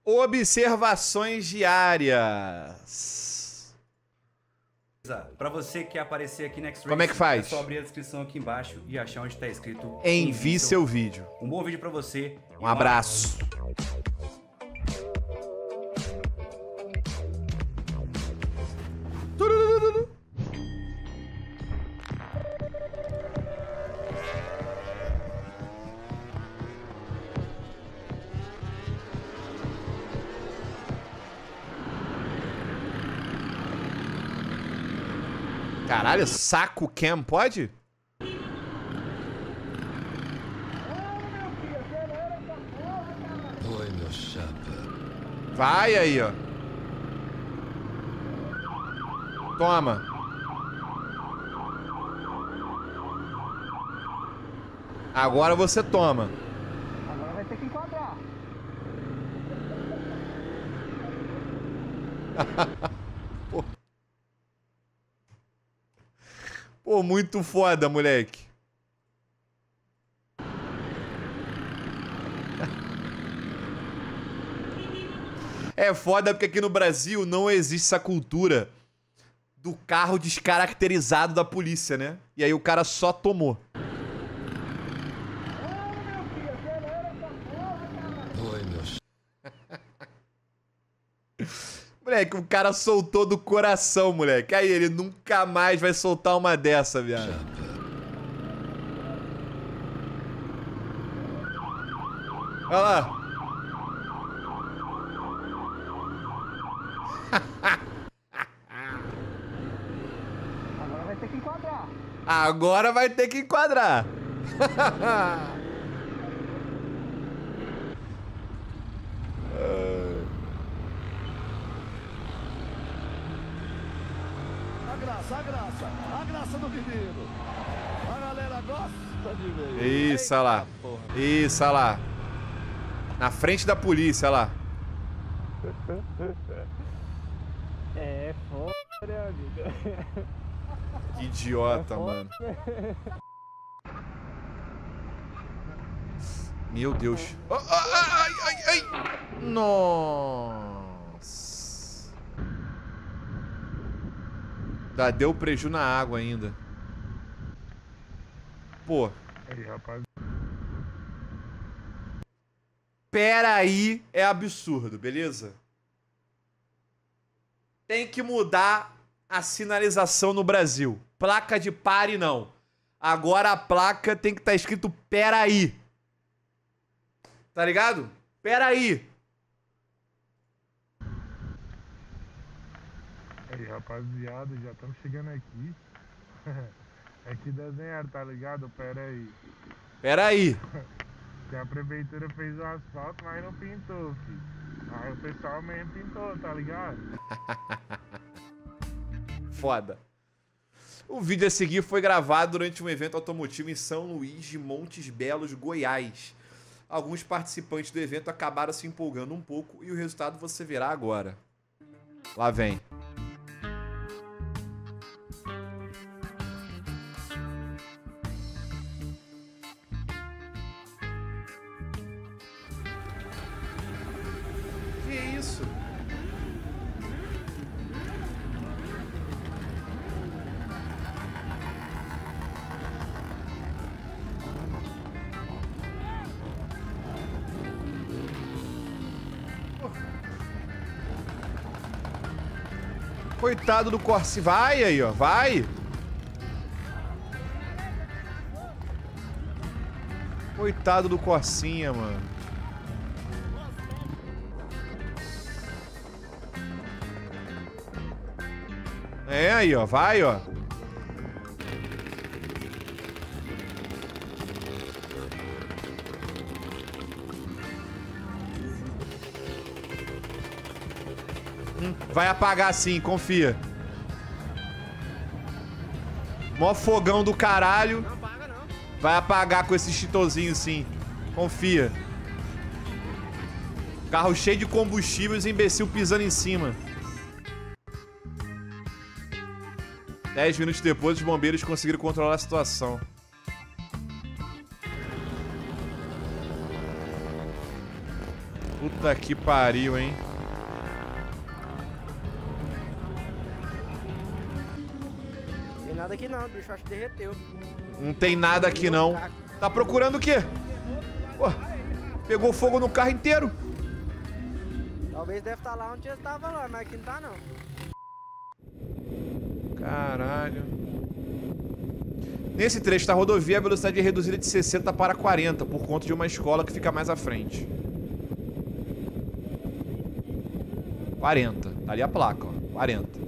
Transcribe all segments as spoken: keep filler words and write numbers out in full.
Observações diárias. Para você que quer aparecer aqui na X-Race, como é que faz? É só abrir a descrição aqui embaixo e achar onde está escrito envie seu, seu vídeo. Um bom vídeo para você. Um abraço. Caralho, saco cam, pode? Oi, meu chapa. Vai aí, ó. Toma. Agora você toma. Agora vai ter que enquadrar. Pô. Pô, muito foda, moleque. É foda porque aqui no Brasil não existe essa cultura do carro descaracterizado da polícia, né? E aí o cara só tomou. Oi, meu chapa. Moleque, o cara soltou do coração, moleque. Aí ele nunca mais vai soltar uma dessa, viado. Olha lá. Agora vai ter que enquadrar. Agora vai ter que enquadrar. A graça, a graça, a graça do menino. A galera gosta de ver. Isso, olha lá. Isso, olha lá. Na frente da polícia, olha lá. É foda, né, amiga? Que idiota, mano. Meu Deus. Oh, ai, ai, ai. Nossa. Dá, deu preju na água ainda. Pô. Aí, rapaz. Pera aí, é absurdo, beleza? Tem que mudar a sinalização no Brasil. Placa de pare não. Agora a placa tem que estar escrito pera aí. Tá ligado? Pera aí. Aí, rapaziada, já estamos chegando aqui. É que desenhar, tá ligado? Pera aí. Pera aí. Que a prefeitura fez o asfalto, mas não pintou, filho. Aí o pessoal mesmo pintou, tá ligado? Foda. O vídeo a seguir foi gravado durante um evento automotivo em São Luís de Montes Belos, Goiás. Alguns participantes do evento acabaram se empolgando um pouco e o resultado você verá agora. Lá vem. Que isso? Coitado do Corsi. Vai aí, ó. Vai. Coitado do Corsinha, mano. É aí, ó. Vai, ó. Vai apagar sim, confia. Mó fogão do caralho. Não apaga, não. Vai apagar com esse chitozinho sim. Confia. Carro cheio de combustível e os imbecil pisando em cima. Dez minutos depois, os bombeiros conseguiram controlar a situação. Puta Puta que pariu, hein? Não tem nada aqui não, o bicho acho que derreteu. Não tem nada aqui não. Tá procurando o quê? Pô, pegou fogo no carro inteiro. Talvez deve estar lá onde eu estava lá, mas aqui não tá não. Caralho. Nesse trecho da rodovia, a velocidade é reduzida de sessenta para quarenta, por conta de uma escola que fica mais à frente. quarenta. Tá ali a placa, ó. quarenta.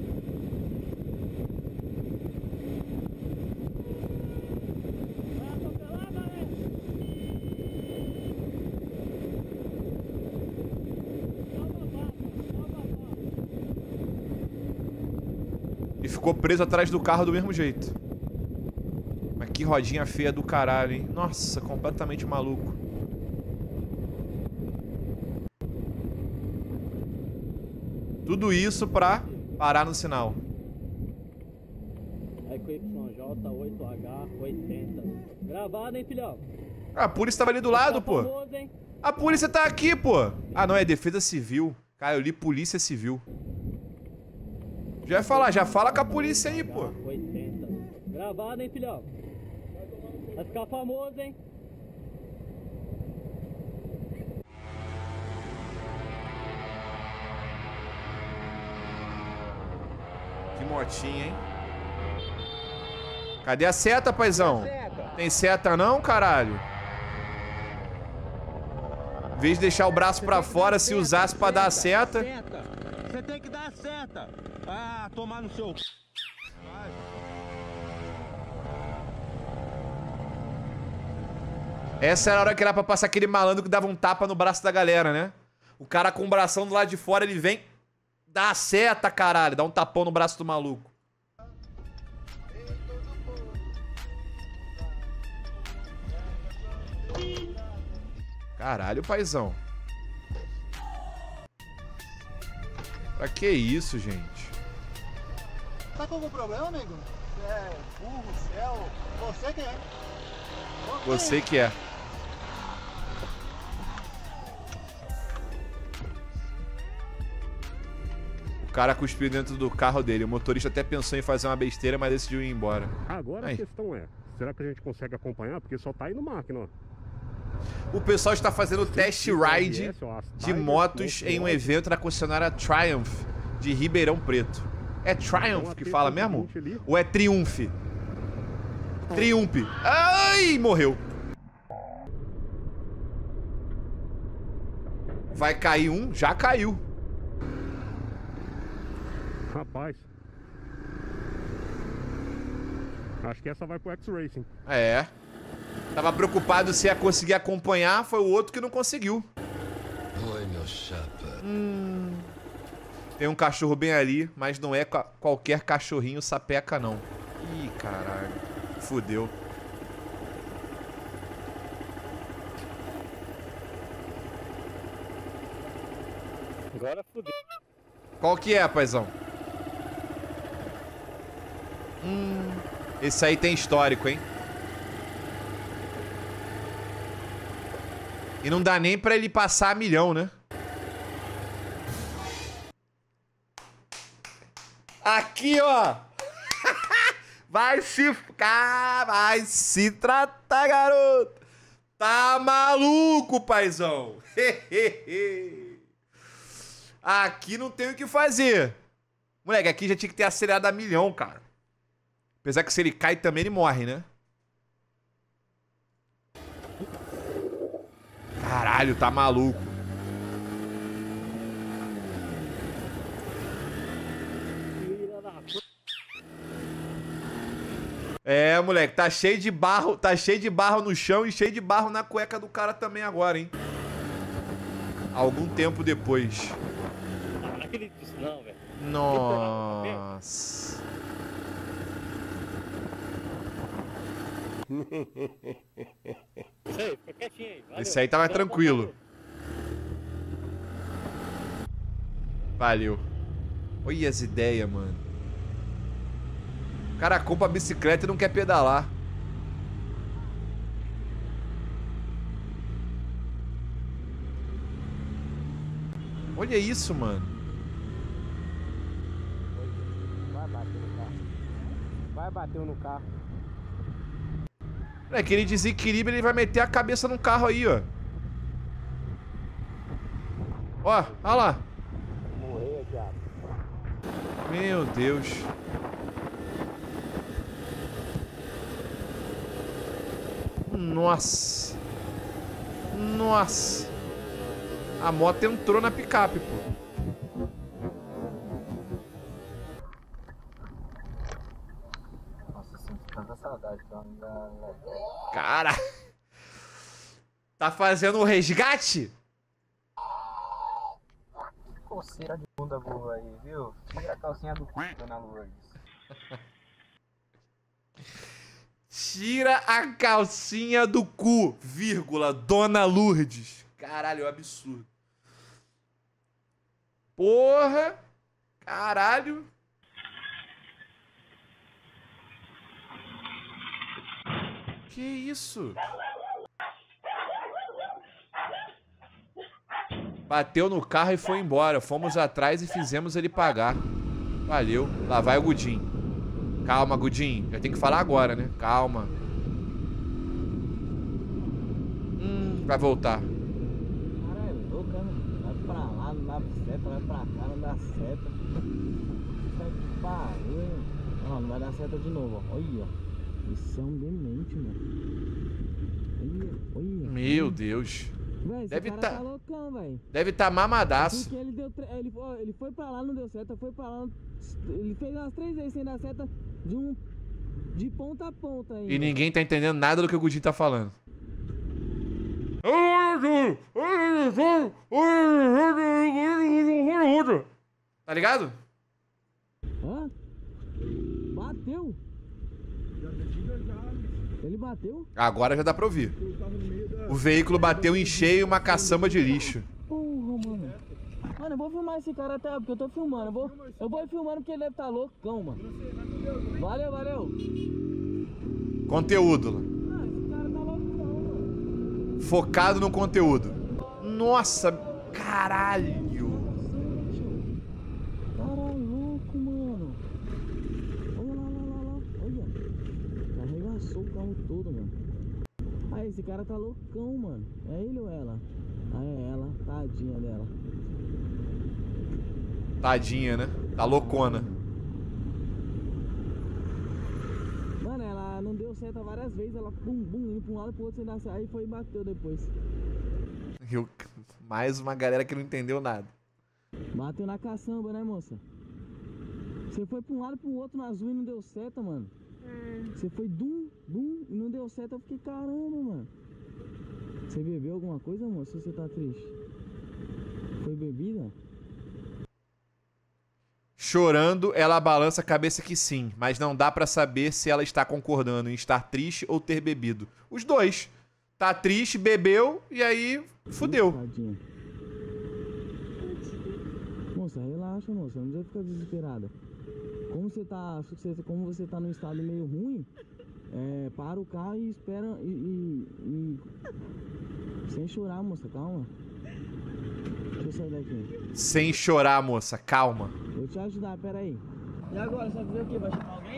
E ficou preso atrás do carro do mesmo jeito. Mas que rodinha feia do caralho, hein? Nossa, completamente maluco. Tudo isso pra parar no sinal. Eco Y J oito H oitenta. Gravado, hein, filhão? A polícia tava ali do lado, pô. Famoso, hein? A polícia tá aqui, pô. Ah, não, é defesa civil. Cara, eu li polícia civil. Já ia falar, já fala com a polícia aí, pô. oitenta. Gravado, hein, filhão? Vai ficar famoso, hein? Que motinha, hein? Cadê a seta, paizão? Tem seta não, caralho? Em vez de deixar o braço pra fora, se usasse pra dar a seta. Você tem que dar a seta. Ah, tomar no seu... Essa era a hora que era pra passar aquele malandro que dava um tapa no braço da galera, né? O cara com o bração do lado de fora, ele vem... Dá a seta, caralho. Dá um tapão no braço do maluco. Caralho, paizão. Pra que isso, gente? Tá com algum problema, amigo? Você é burro, céu? Você quem é? Você que é. O cara cuspiu dentro do carro dele. O motorista até pensou em fazer uma besteira, mas decidiu ir embora. Agora Aí. a questão é, será que a gente consegue acompanhar? Porque só tá aí no máquina, ó. O pessoal está fazendo test ride de motos em um evento na concessionária Triumph de Ribeirão Preto. É Triumph que fala mesmo? Ou é Triumph? Triumph. Ai, morreu. Vai cair um? Já caiu. Rapaz. Acho que essa vai pro X-Racing. É. Tava preocupado se ia conseguir acompanhar, foi o outro que não conseguiu. Oi, meu chapa. Hum. Tem um cachorro bem ali, mas não é qualquer cachorrinho sapeca, não. Ih, caralho. Fudeu. Agora fudeu. Qual que é, paizão? Hum. Esse aí tem histórico, hein? E não dá nem pra ele passar a milhão, né? Aqui, ó. Vai se... Vai se tratar, garoto. Tá maluco, paizão. Aqui não tem o que fazer. Moleque, aqui já tinha que ter acelerado a milhão, cara. Apesar que se ele cai também, ele morre, né? Caralho, tá maluco. É, moleque, tá cheio de barro, tá cheio de barro no chão e cheio de barro na cueca do cara também agora, hein? Algum tempo depois. Não acredito nisso não, velho. Nossa. Isso aí, fica quietinho aí. Valeu. Esse aí tá mais tranquilo. Valeu. Olha as ideias, mano. O cara compra a bicicleta e não quer pedalar. Olha isso, mano. Vai bater no carro. Vai bater no carro. É que ele desequilibra, ele vai meter a cabeça no carro aí, ó. Ó, olha lá. Morrer, diabo. Meu Deus. Nossa. Nossa. A moto entrou na picape, pô. Nossa, sinto tanta saudade, cara. Cara. Tá fazendo o resgate? Coceira de bunda boa aí, viu? Tira a calcinha do c, dona Lourdes. Tira a calcinha do cu, vírgula, Dona Lourdes. Caralho, é um absurdo. Porra. Caralho. Que isso? Bateu no carro e foi embora. Fomos atrás e fizemos ele pagar. Valeu. Lá vai o Gudim. Calma, Gudim. Já tem que falar agora, né? Calma. Hum, vai voltar. Caralho, louco, né? Vai pra lá, não dá seta, vai pra cá, não dá seta. Sai que pariu. Ó, não vai dar seta de novo, ó. Olha. Isso é um demente, mano. Olha, olha. Meu Deus. Véi, Deve esse tá... cara tá loucão, velho. Deve tá mamadaço. Porque ele deu. Tre... Ele, ó, ele foi pra lá, não deu seta, foi pra lá. Ele fez umas três vezes sem dar seta de um. De ponta a ponta aí. E ninguém tá entendendo nada do que o Gudim tá falando. Tá ligado? Hã? Bateu? Ele bateu? Agora já dá pra ouvir. O veículo bateu em cheio uma caçamba de lixo. Porra, mano. Mano, eu vou filmar esse cara até, porque eu tô filmando. Eu vou, eu vou ir filmando porque ele deve estar loucão, mano. Valeu, valeu. Conteúdo. Ah, esse cara tá loucão, mano. Focado no conteúdo. Nossa, caralho. Caralho, louco, mano. Olha lá, lá, lá, lá. Olha. Arregaçou o carro todo, mano. Ah, esse cara tá loucão, mano. É ele ou ela? Ah, é ela. Tadinha dela. Tadinha, né? Tá loucona. Mano, ela não deu seta várias vezes. Ela pum, bum, indo pra um lado pro outro sem dar seta. Aí foi e bateu depois. Eu... Mais uma galera que não entendeu nada. Bateu na caçamba, né, moça? Você foi pra um lado pro outro no azul e não deu seta, mano. Você foi dum, dum e não deu seta. Eu fiquei, caramba, mano. Você bebeu alguma coisa, moça? Ou você tá triste? Foi bebida? Chorando, ela balança a cabeça que sim, mas não dá pra saber se ela está concordando em estar triste ou ter bebido. Os dois. Tá triste, bebeu e aí fudeu. Tadinha. Moça, relaxa, moça. Não precisa ficar desesperada. Como você tá, como você tá num estado meio ruim, é, para o carro e espera e, e, e... Sem chorar, moça, calma. Deixa eu sair daqui. Sem chorar, moça, calma. Vou te ajudar, pera aí. E agora, você vai fazer o quê? Vai chamar alguém?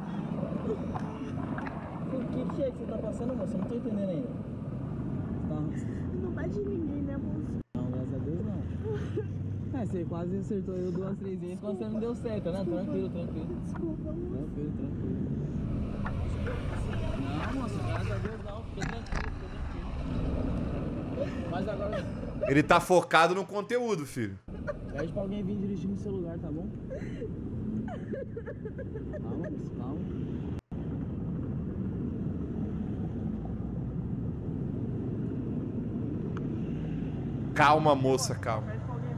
O que que é que você tá passando, moça? Eu não tô entendendo ainda. Tá. Não bate ninguém, né, moça? Não, graças a Deus não. É, você quase acertou eu duas, três vezes quando você não deu certo, né? Tranquilo, tranquilo. Desculpa, moça. Tranquilo, tranquilo. Não, moça, graças a Deus não. Fica tranquilo, fica tranquilo. Mas agora... Ele tá focado no conteúdo, filho. Pede pra alguém vir dirigir no seu lugar, tá bom? Calma, moça, calma. Calma, moça, calma.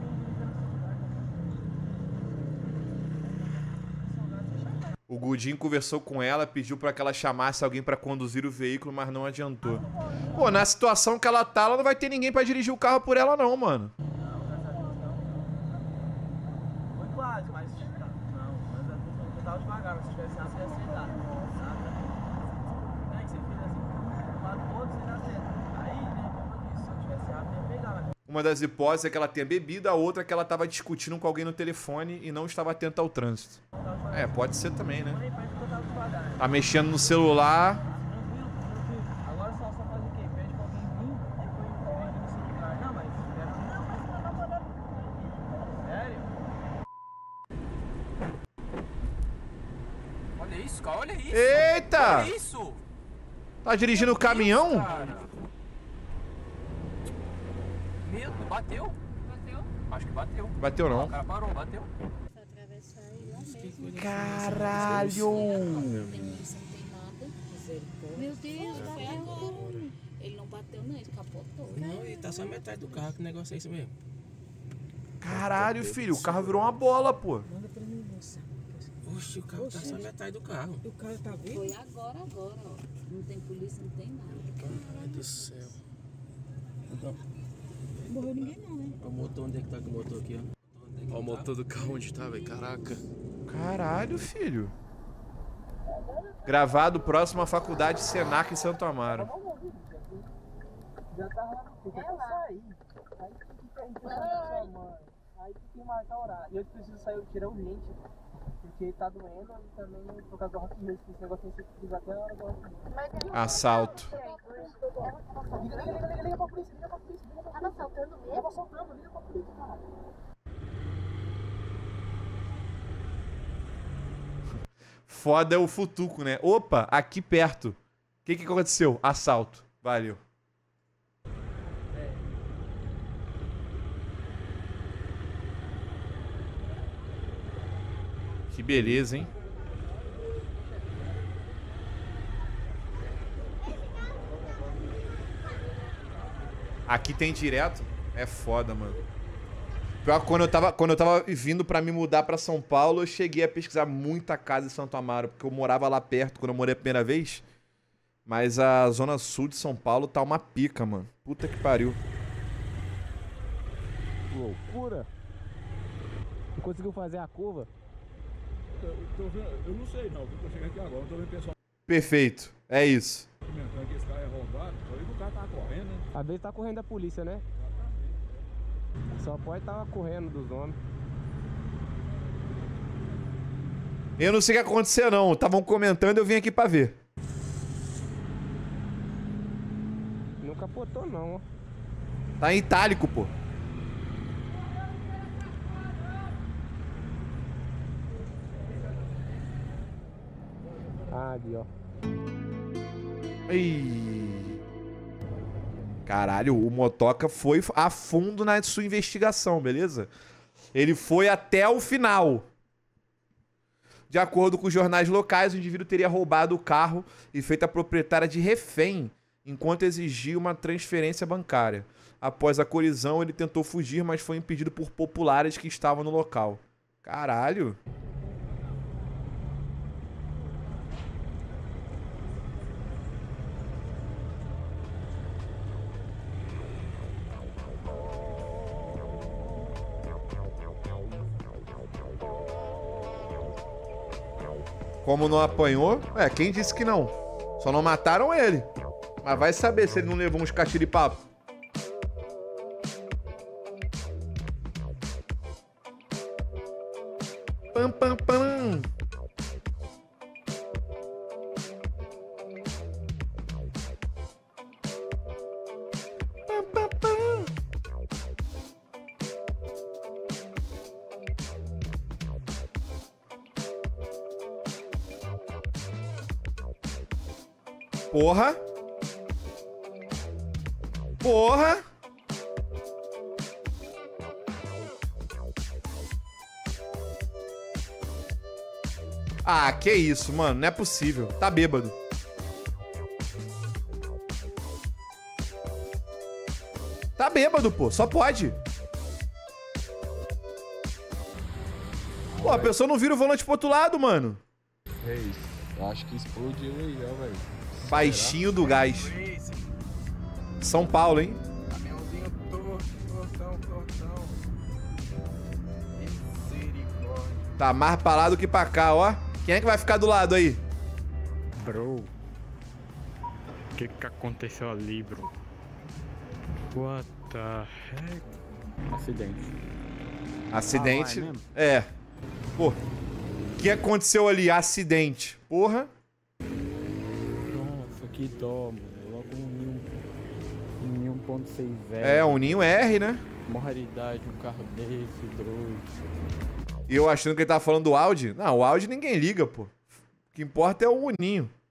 O Gudim conversou com ela, pediu pra que ela chamasse alguém pra conduzir o veículo, mas não adiantou. Pô, na situação que ela tá, ela não vai ter ninguém pra dirigir o carro por ela não, mano. Foi quase, mas... Não, mas eu tava devagar, mas se tivesse nada, você ia acertar. Aí você fez assim, um lado pro outro, você dá certo. Aí, né, como eu disse, se eu tivesse rápido, eu ia pegar. Uma das hipóteses é que ela tenha bebido, a outra é que ela tava discutindo com alguém no telefone e não estava atenta ao trânsito. É, pode ser também, né? Tá mexendo no celular. Agora só, só faz o quê? Pede pra alguém vir, depois vende no celular. Não, mas sério? Olha isso, cara, olha isso. Eita! Olha isso. Tá dirigindo o caminhão? Cara. Meu, bateu? Bateu? Acho que bateu. Bateu não. O cara parou, bateu. Caralho! Meu Deus, foi agora. Ele não bateu não, ele capotou. Não, ele tá só metade do carro, que negócio é esse mesmo? Caralho, filho, o carro virou uma bola, pô. Manda pra mim, moça. Oxe, o carro tá só metade do carro. O cara tá vivo? Foi agora, agora, ó. Não tem polícia, não tem nada. Meu Deus do céu. Não morreu ninguém não, né? O motor, onde é que tá com o motor aqui, ó? Olha o motor do carro onde tá, velho. Caraca. Caralho, filho. Gravado próximo à faculdade Senac em Santo Amaro. Já tá lá no fica pra sair. Aí tem que perguntar pra sua mãe. Aí tem que marcar horário. E eu preciso sair, eu tirar urgente. Porque tá doendo e também por causa do Rock Hills, que esse negócio tem que ser até a hora do Rock Hills. Assalto. Liga, liga, liga, liga, liga pra polícia, liga pra polícia, liga pra polícia. Tava assaltando mesmo? Tava assaltando, liga pra polícia, cara. Foda é o futuco, né? Opa, aqui perto. O que que aconteceu? Assalto. Valeu. Que beleza, hein? Aqui tem direto? É foda, mano. Pior que quando eu tava, quando eu tava vindo pra me mudar pra São Paulo, eu cheguei a pesquisar muita casa em Santo Amaro, porque eu morava lá perto quando eu morei a primeira vez. Mas a zona sul de São Paulo tá uma pica, mano. Puta que pariu. Loucura. Não conseguiu fazer a curva? Eu, tô vendo, eu não sei não, eu tô chegando aqui agora, não tô vendo o pessoal Perfeito. É isso. comentando que esse cara é roubado, só vi que o cara tava correndo, né? Às vezes tá correndo da polícia, né? Só pode estar correndo dos homens. Eu não sei o que aconteceu, não. Estavam comentando e eu vim aqui pra ver. Não capotou, não, ó. Tá em itálico, pô. Ah, ali, ó. Ih. Caralho, o motoca foi a fundo na sua investigação, beleza? Ele foi até o final. De acordo com os jornais locais, o indivíduo teria roubado o carro e feito a proprietária de refém enquanto exigia uma transferência bancária. Após a colisão, ele tentou fugir, mas foi impedido por populares que estavam no local. Caralho. Como não apanhou? É, quem disse que não? Só não mataram ele. Mas vai saber se ele não levou uns catiripapos. Pam, pam, pam. Pam, pam, pam. Porra. Porra. Ah, que isso, mano. Não é possível. Tá bêbado. Tá bêbado, pô. Só pode. Pô, a pessoa não vira o volante pro outro lado, mano. É isso. Eu acho que explodiu aí, ó, velho. Baixinho do gás. São Paulo, hein? Caminhãozinho torto, tortão, tortão. Misericórdia. Tá mais pra lá do que pra cá, ó. Quem é que vai ficar do lado aí? Bro. O que que aconteceu ali, bro? What Tá. Acidente. Acidente? Ah, vai mesmo? É. Pô, o que aconteceu ali? Acidente. Porra. Nossa, que dó, mano. Logo um Ninho, um Ninho um ponto seis velho. É, um Ninho R, né? Moralidade, um carro desse, doido. E eu achando que ele tava falando do Audi. Não, o Audi ninguém liga, pô. O que importa é o Ninho.